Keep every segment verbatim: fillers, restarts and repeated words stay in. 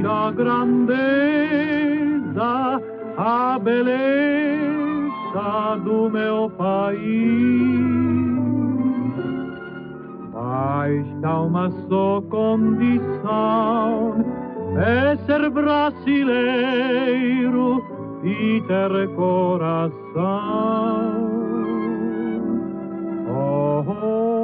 a grandeza, a beleza do meu país. Basta uma só condição, é ser brasileiro e ter coração. Oh, oh.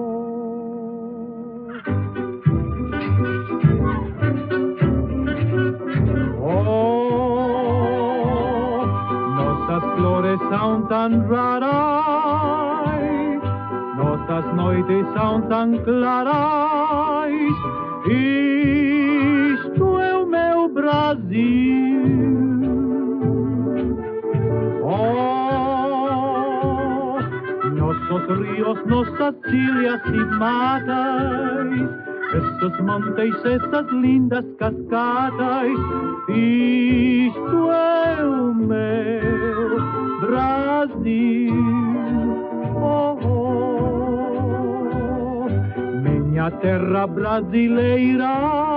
Oh, nossas flores são tão raras, nossas noites são tão claras. Isto é o meu Brasil. Oh, nossos rios, nossas ilhas e matas, esses montes, essas lindas cascadas. Isto é o meu Brasil. Oh, oh, minha terra brasileira,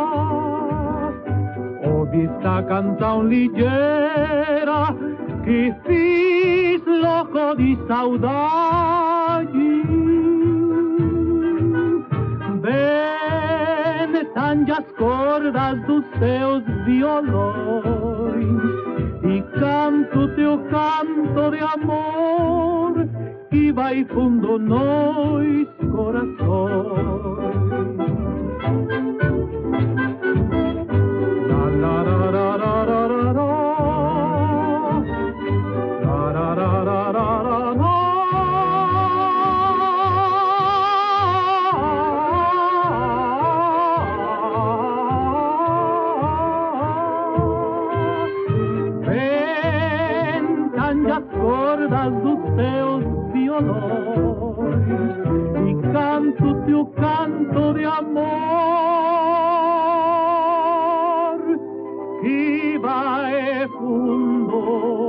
ouve esta canção ligeira que fiz louco de saudade. Vem, tange as cordas dos seus violões e canto teu canto de amor que vai fundo nos corações. La la la la la la la. As cordas dos teus violões e canto teu canto de amor que vai fundo